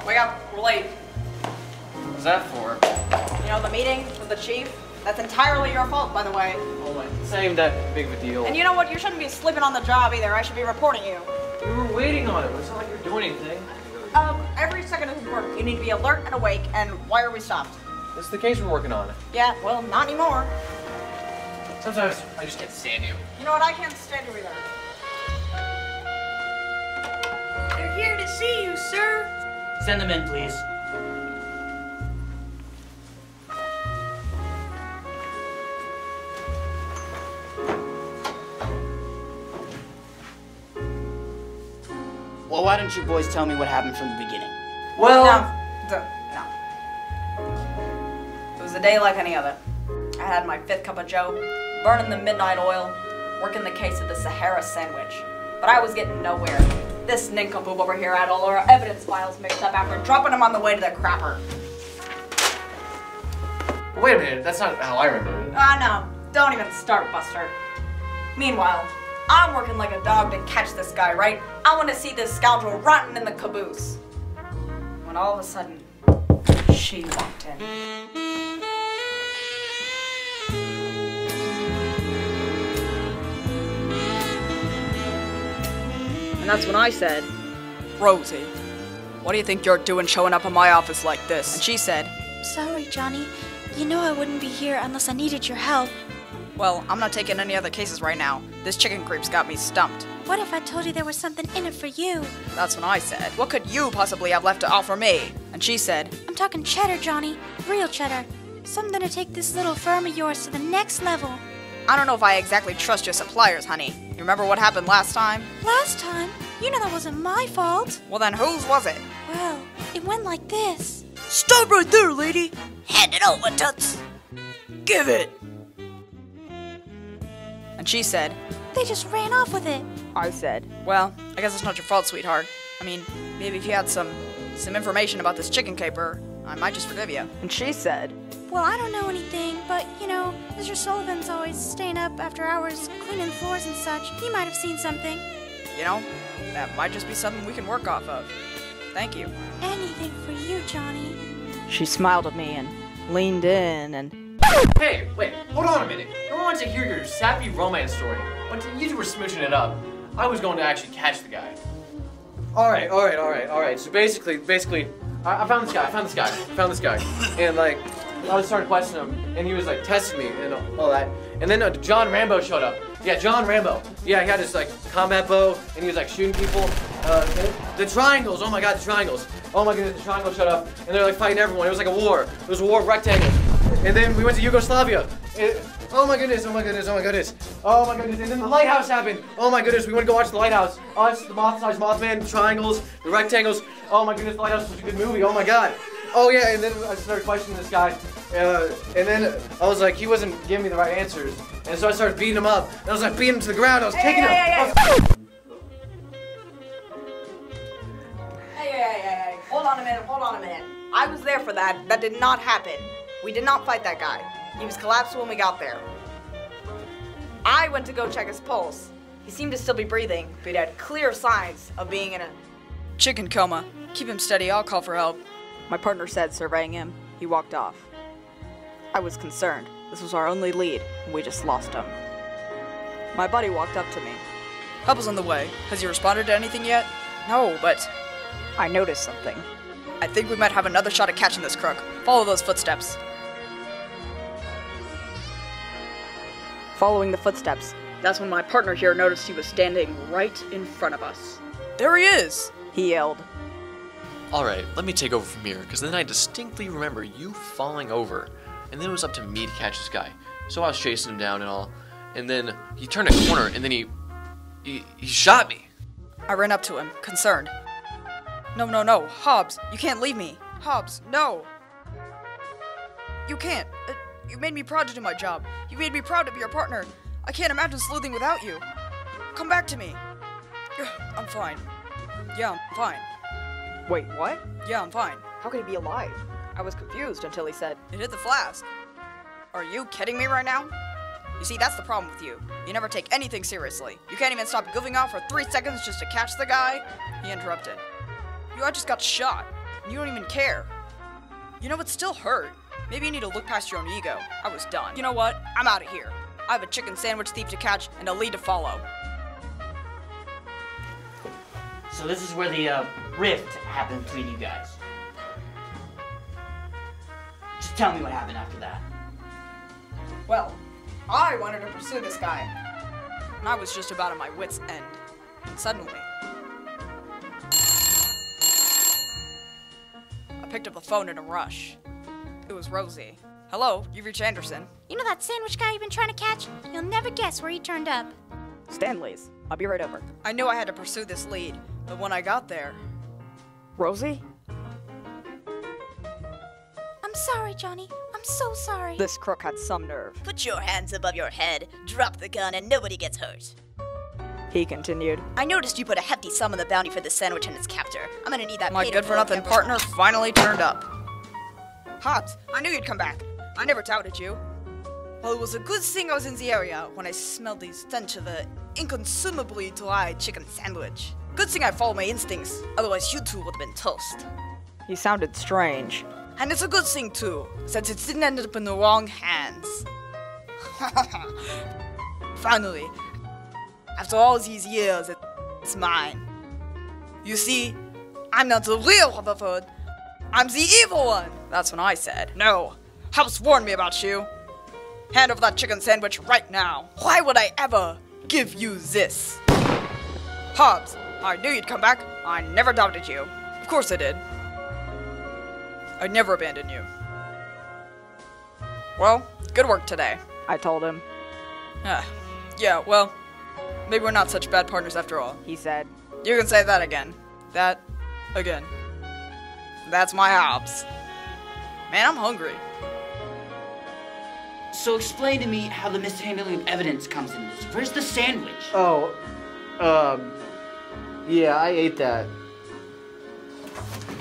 Wake up, we're late. What's that for? You know, the meeting with the chief? That's entirely your fault, by the way. Oh my, same that big of a deal. And you know what? You shouldn't be sleeping on the job either. I should be reporting you. We were waiting on it. It's not like you're doing anything. Every second of his work, you need to be alert and awake, and why are we stopped? It's the case we're working on. Yeah, well, not anymore. Sometimes I just can't stand you. You know what? I can't stand you either. They're here to see you, sir. Send them in, please. Well, why don't you boys tell me what happened from the beginning? Well, No. It was a day like any other. I had my 5th cup of joe, burning the midnight oil, working the case of the Sahara sandwich. But I was getting nowhere. This nincompoop over here had all our evidence files mixed up after dropping them on the way to the crapper. wait a minute. That's not how I remember it. No. Don't even start, Buster. Meanwhile, I'm working like a dog to catch this guy, right? I want to see this scoundrel rotting in the caboose. When all of a sudden, she walked in. And that's when I said, Rosie, what do you think you're doing showing up in my office like this? And she said, Sorry, Johnny. You know I wouldn't be here unless I needed your help. well, I'm not taking any other cases right now. This chicken creep's got me stumped. What if I told you there was something in it for you? That's when I said, what could you possibly have left to offer me? And she said, I'm talking cheddar, Johnny. Real cheddar. Something to take this little firm of yours to the next level. I don't know if I exactly trust your suppliers, honey. You remember what happened last time? Last time? You know that wasn't my fault. Well then whose was it? Well, it went like this. Stop right there, lady! Hand it over, Toots. Give it! And she said, They just ran off with it. I said, well, I guess it's not your fault, sweetheart. I mean, maybe if you had some information about this chicken caper, I might just forgive you. And she said, Well, I don't know anything, but, you know, Mr. Sullivan's always staying up after hours cleaning floors and such. He might have seen something. you know, that might just be something we can work off of. Thank you. Anything for you, Johnny. She smiled at me and leaned in and... Hey, wait, hold on a minute. No one wants to hear your sappy romance story. But you two were smooching it up. I was going to actually catch the guy. Alright. So basically, I found this guy. And like, I was starting to question him, and he was like testing me and all that. And then John Rambo showed up. Yeah, John Rambo. Yeah, he had his like combat bow, and he was like shooting people. The triangles, oh my god, the triangles. Oh my goodness, the triangles showed up, and they're like fighting everyone. It was like a war. It was a war of rectangles. And then we went to Yugoslavia. Oh my goodness. And then the lighthouse happened. Oh my goodness, we want to go watch the lighthouse. Us, the moth-sized Mothman, the triangles, the rectangles. Oh my goodness, the lighthouse was a good movie. Oh my god. Oh yeah, and then I started questioning this guy. And then I was like, he wasn't giving me the right answers. And so I started beating him up. And I was like beating him to the ground. I was kicking him. Hey. Hold on a minute. I was there for that. That did not happen. We did not fight that guy. He was collapsed when we got there. I went to go check his pulse. He seemed to still be breathing, but he had clear signs of being in a chicken coma. Keep him steady, I'll call for help. My partner said, surveying him. He walked off. I was concerned. This was our only lead, and we just lost him. My buddy walked up to me. Help is on the way. Has he responded to anything yet? No, but I noticed something. I think we might have another shot at catching this crook. Follow those footsteps. Following the footsteps, that's when my partner here noticed he was standing right in front of us. There he is! He yelled. Alright, let me take over from here, because then I distinctly remember you falling over, and then it was up to me to catch this guy. So I was chasing him down and all, and then he turned a corner, and then he shot me. I ran up to him, concerned. No, Hobbs, you can't leave me. Hobbs, no! You can't. You made me proud to do my job. You made me proud to be your partner. I can't imagine sleuthing without you. Come back to me. I'm fine. Yeah, I'm fine. Wait, what? Yeah, I'm fine. How could he be alive? I was confused until he said, it hit the flask. Are you kidding me right now? You see, that's the problem with you. You never take anything seriously. You can't even stop goofing off for 3 seconds just to catch the guy. He interrupted. I just got shot. and you don't even care. You know, it still hurt. Maybe you need to look past your own ego. I was done. You know what? I'm out of here. I have a chicken sandwich thief to catch and a lead to follow. So this is where the rift happened between you guys. Just tell me what happened after that. Well, I wanted to pursue this guy, and I was just about at my wit's end. And suddenly, I picked up the phone in a rush. It was Rosie. Hello, you've reached Anderson. You know that sandwich guy you've been trying to catch? You'll never guess where he turned up. Stanley's. I'll be right over. I knew I had to pursue this lead, but when I got there... Rosie? I'm sorry, Johnny. I'm so sorry. This crook had some nerve. Put your hands above your head, drop the gun, and nobody gets hurt. He continued. I noticed you put a hefty sum on the bounty for the sandwich and its captor. I'm gonna need that My paid in good-for-nothing full. partner finally turned up. Hobbs, I knew you'd come back. I never doubted you. Well, it was a good thing I was in the area when I smelled the stench of the inconsumably dry chicken sandwich. Good thing I followed my instincts, otherwise you two would have been toast. He sounded strange. And it's a good thing too, since it didn't end up in the wrong hands. Finally, after all these years, it's mine. You see, I'm not the real Rutherford. I'm the evil one. That's when I said, no, Hobbs warned me about you. Hand over that chicken sandwich right now. Why would I ever give you this? Hobbs, I knew you'd come back. I never doubted you. Of course I did. I'd never abandon you. Well, good work today, I told him. Yeah, well, maybe we're not such bad partners after all, he said. You can say that again. That again. That's my Hobbs. Man, I'm hungry. So explain to me how the mishandling of evidence comes in this. Where's the sandwich? Oh, yeah, I ate that.